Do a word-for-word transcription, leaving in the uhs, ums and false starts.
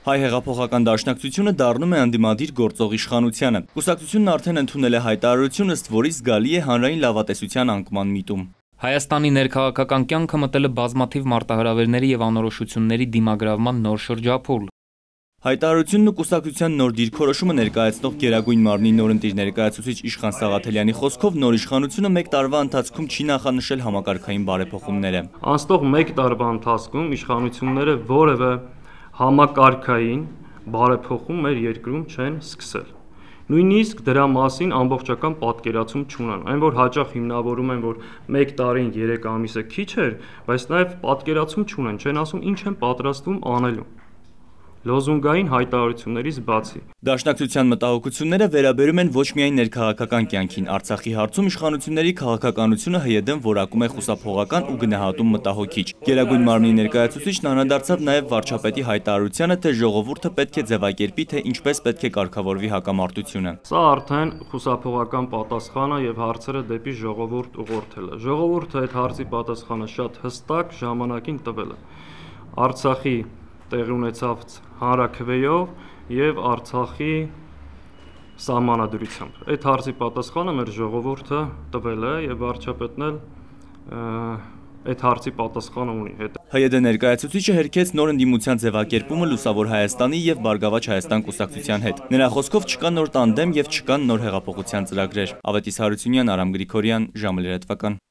Հայ հեղափոխական դաշնակցությունը դառնում է անդիմադիր գործող իշխանությանը։ Կուսակցությունն արդեն ընդունել է հայտարարություն, ըստ որի զգալի է հանրային լավատեսության անկման միտում։ Հայաստանի ներքաղաքական կյանքը մտել է բազմաթիվ մարտահրավերների եւ անորոշությունների դիմագրավման նոր շրջափուլ։ Հայտարարությունն ու կուսակցության նոր դիրքորոշումը ներկայացնող Գերագույն մարմնի նորընտիր ներկայացուցիչ Իշխան Սաղաթելյանի խոսքով նոր իշխանությունը մեկ տարվա ընթացքում չի նախանշել համակարգային բարեփոխումները։ Անցնող մեկ տարվա ընթացքում իշխանությունները որևէ համակարգային բարեփոխում մեր երկրում չեն սկսել։ Նույնիսկ դրա մասին ամբողջական պատկերացում չունեն, այն որ հաճախ հիմնավորում են, որ մեկ տարին երեք ամիսը քիչ էր, բայց նաև պատկերացում չունեն, չեն ասում ինչ են պատրաստվում անելու։ Լոզունգային հայտարարություններից բացի։ Դաշնակցության մտահոգությունները վերաբերում են ոչ միայն ներքաղաքական կյանքին, Արցախի հարցում իշխանությունների քաղաքականությունը ՀՅԴ-ն որակում է խուսափողական ու գնահատում մտահոգիչ։ Գերագույն մարմնի ներկայացուցիչն անդրադարձավ նաև վարչապետի հայտարարությանը, թե ժողովուրդը պետք է ձևակերպի, թե ինչպես պետք է կարգավորվի հակամարտությունը։ Սա արդեն խուսափողական պատասխան է եւ հարցերը դեպի ժողովուրդ ուղղորդել է։ Ժողովուրդը այդ հարցի պատասխանը շատ հստակ ժամանակին տվել է։ Արցախի տեղի ունեցավ հանրաքվեով եւ Արցախի սահմանադրությամբ։ Այդ հարցի պատասխանը մեր ժողովուրդը տվել է եւ վարչապետն էլ այդ հարցի պատասխանը ունի։ ՀՅԴ ներկայացուցիչը հերքեց նոր ընդդիմության ձևակերպումը Լուսավոր Հայաստանի եւ Բարգավաճ Հայաստան կուսակցության հետ։ Նրա խոսքով չկա նոր տանդեմ եւ չկան նոր հեղափոխության ծրագրեր։ Ավետիս Հարությունյան, Արամ Գրիգորյան, ժամը լրատվական։